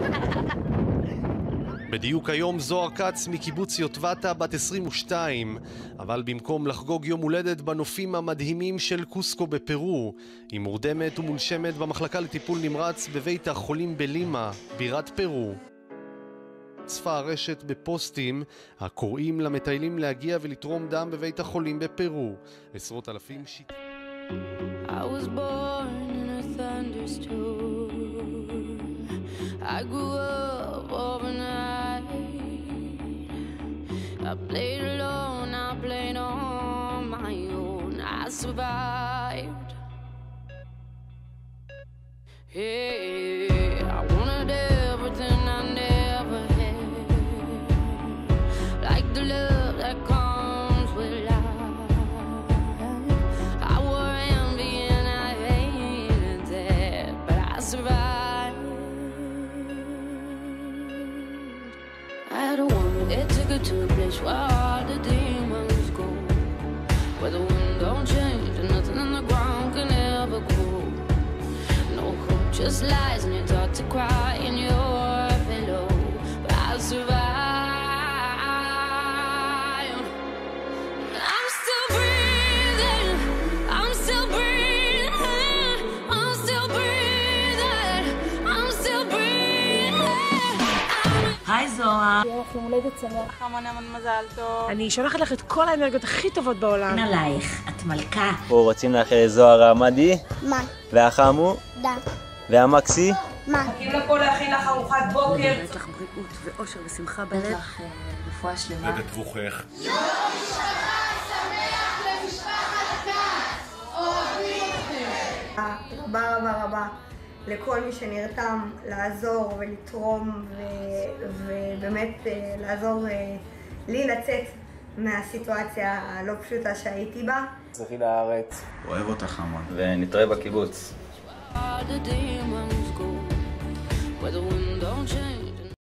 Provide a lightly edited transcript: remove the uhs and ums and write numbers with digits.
בדיוק היום זוהר כץ מקיבוץ יוטבתה בת 22, אבל במקום לחגוג יום הולדת בנופים המדהימים של קוסקו בפרו, היא מורדמת ומונשמת במחלקה לטיפול נמרץ בבית החולים בלימה, בירת פרו. צפה הרשת בפוסטים הקוראים למטיילים להגיע ולתרום דם בבית החולים בפרו. עשרות אלפים I was born in a thunderstorm. I grew up overnight. I played alone, I played on my own. I survived. Hey, I wanted everything I never had, like the love that comes with life. I wore envy and I hated that, but I survived. I had a woman that took her to a place where all the demons go, where the wind don't change and nothing on the ground can ever grow. No hope, just lies, and you're taught to cry in your pillow. But I survived. I'm still breathing. I'm still breathing. I'm still breathing. I'm still breathing. היי זוהר. יהיה לך יום הולדת שמח. המון מזל טוב. אני שולחת לך את כל האנרגיות הכי טובות בעולם. אין עלייך, את מלכה. פה רוצים לאחל לזוהר העמדי. מה? והחמו. דה. והמקסי. מה? מחכים לפה להכין לך ארוחת בוקר. יש לך בריאות ואושר ושמחה בלב. יש לך רפואה שלמה. ובטבוחך. יום משפחה שמח למשפחת כץ. אוהבים אתכם. רבה לכל מי שנרתם לעזור ולתרום ובאמת לעזור לי לצאת מהסיטואציה הלא פשוטה שהייתי בה. צריכי לארץ. אוהב אותך המון. ונתראה בקיבוץ. All the demons go, where the wind don't change.